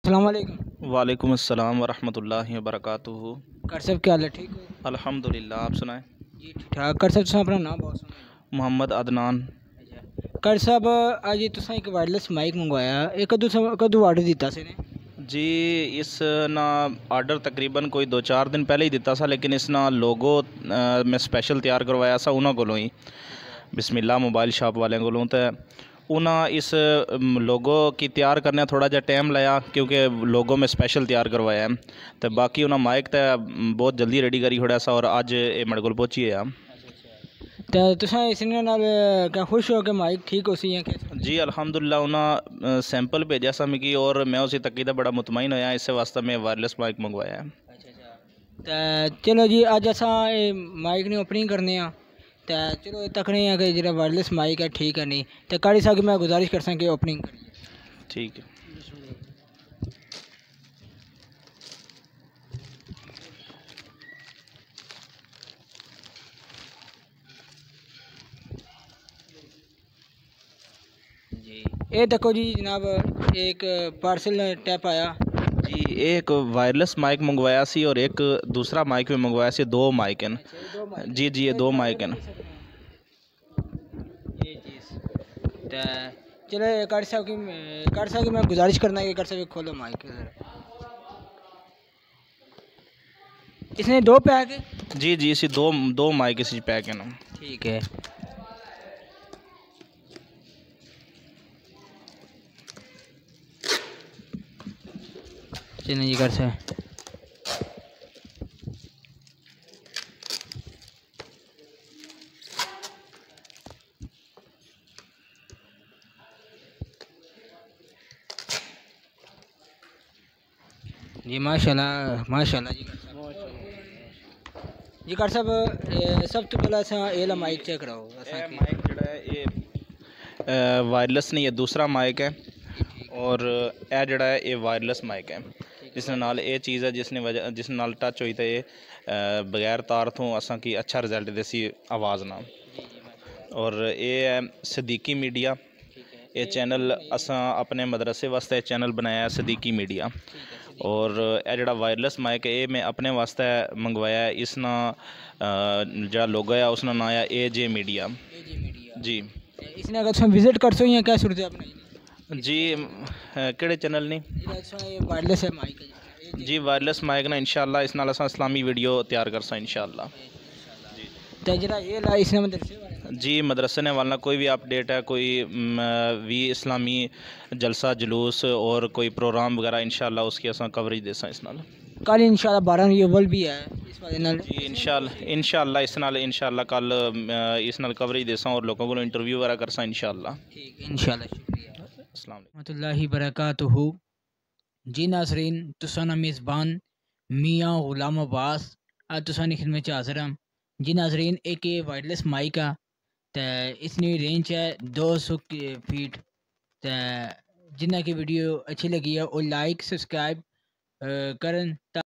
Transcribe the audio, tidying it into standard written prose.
अस्सलाम वालेकुम। वालेकुम अस्सलाम वरहमतुल्लाहि वबरकातुहू। कर सब क्या हाल है, ठीक हो? अल्हम्दुलिल्लाह, आप सुनाएं। जी ठीक ठाक। कर सब तुसां अपना नाम बहुत सुना। मोहम्मद अदनान। अच्छा कर सब अज तुसां एक वायरलेस माइक मंगवाया, ये कदों ऑर्डर दिता से ने? जी, इस ना आर्डर तकरीबन कोई 2-4 दिन पहले ही दिता सा, लेकिन इस ना लोगो मैं स्पेशल तैयार करवाया सा उन्होंने कोलों ही, बिस्मिल्लाह मोबाइल शॉप वाले कोलों। तो उन्हें इस लोगो की तैयार करने थोड़ा जहा टाइम लाया, क्योंकि लोगो में स्पेशल तैयार करवाया है। तो बाकी उन्हें माइक तो बहुत जल्दी रेडी करी छोड़ा सा, और अज ये मेरे को पहुंची है। तो तुसां इसने नाल क्या खुश हो कि माइक ठीक हो सी या कैसे? जी अल्हम्दुलिल्लाह, उन्हें सैंपल भेजा सा मिगी, और मैं उसी तकीदा बड़ा मुतमईन होया, इस वास्ते मैं वायरलेस माइक मंगवाया है। तो चलो जी, अज असां माइक ने ओपनिंग करने आ, तो चलो तकने कि जो वायरलेस माइक है ठीक है नहीं, तो कारी साहब मैं गुजारिश कर कि ओपनिंग करिए। ठीक है। जी ये देखो जी जनाब, एक पार्सल टैप आया जी, एक वायरलेस माइक मंगवाया सी, और एक दूसरा माइक भी मंगवाया सी। दो माइक हैं। जी जी, ये दो माइक हैं। ये चीज़ तो चलो कार साहब की मैं गुजारिश करना है कि कार साहब खोलो माइक ज़रा। इसने दो पैक है? जी जी, इसी दो दो माइक इसी पैक हैं ना। ठीक है। चलिए जी कार साहब, जी माशाल्लाह माशाल्लाह जी। जी कार साहब, सब तो पहले असां एला माइक चेक कराओ। माइक जड़ा है ये वायरलेस नहीं, ये दूसरा माइक है, और यह जड़ा है ये वायरलेस माइक है। जिस नाल ये चीज़ है जिस नाल टच हुई, तो ये बगैर तार तो असा की अच्छा रिजल्ट देसी आवाज़ ना। और ये है सदीकी मीडिया, ये चैनल असा अपने मदरसे वास्ते चैनल बनाया है, सदीकी मीडिया। और यह जड़ा वायरलेस माइक है, ये मैं अपने वास्ते मंगवाया है। इसना जो लोगो है उसका नाम है AJ मीडिया। जी इसने अगर तुम विजिट कर सो या क्या सूरत है अपनी? जी, केड़े चैनल ने? वायरलेस है माइक है जी, वायरलेस माइक ना इंशाल्लाह इस नाल असां इस्लामी वीडियो तैयार करसा इंशाल्लाह। तो जरा ये ला इसने मदरसे वाले जी, मदरसे ने वाला कोई भी अपडेट है, कोई भी इस्लामी जलसा जुलूस और कोई प्रोग्राम वगैरह, इंशाल्लाह उसकी असां कवरेज देसा इस नाल। कल इंशाल्लाह 12 अक्टूबर भी है इस वाले नाल। जी इंशाल्लाह इस नाल इंशाल्लाह कल इस नाल कवरेज देसा, और लोगों को इंटरव्यू वगैरह करसा इंशाल्लाह। ठीक है इंशाल्लाह। शुक्रिया। अस्सलाम वालेकुम। रहमतुल्लाहि बरकातुहू। जी नाज़रीन, तुसाना मेज़बान मियाँ ग़ुलाम अब्बास आज तुसानी खिदमत च हाज़िर हम। जी नाज़रीन, एक ये वायरलेस माइक आ, तो इसकी रेंज है 200 फीट। तो जिन्ना की वीडियो अच्छी लगी है वो लाइक सब्सक्राइब करन।